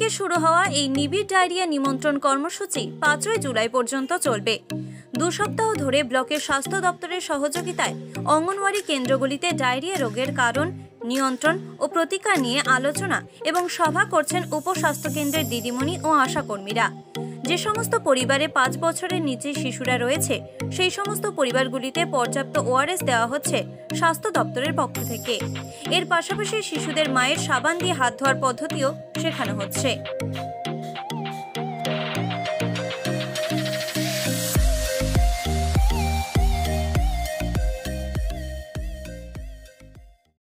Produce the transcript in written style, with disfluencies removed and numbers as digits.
থেকে শুরু হওয়া এই নিবিড় ডায়রিয়া নিমন্ত্রণ কর্মসূচি 5ই জুলাই পর্যন্ত চলবে। 2 সপ্তাহ ধরে ব্লকের স্বাস্থ্য দপ্তরের সহযোগিতায় অঙ্গনওয়াড়ি কেন্দ্রগুলিতে ডায়রিয়া রোগের কারণ, নিয়ন্ত্রণ ও প্রতিকার নিয়ে আলোচনা এবং সভা করছেন উপস্বাস্থ্য কেন্দ্রের দিদিমণি ও আশাকর্মীরা। যে সমস্ত পরিবারে 5 বছরের নিচে শিশুরা রয়েছে সেই সমস্ত পরিবারগুলিতে পর্যাপ্ত ওআরএস দেওয়া হচ্ছে স্বাস্থ্য দপ্তরের পক্ষ থেকে। এর পাশাপাশি শিশুদের মায়ের সাবান দিয়ে হাত ধোয়ার পদ্ধতিও শেখানো হচ্ছে।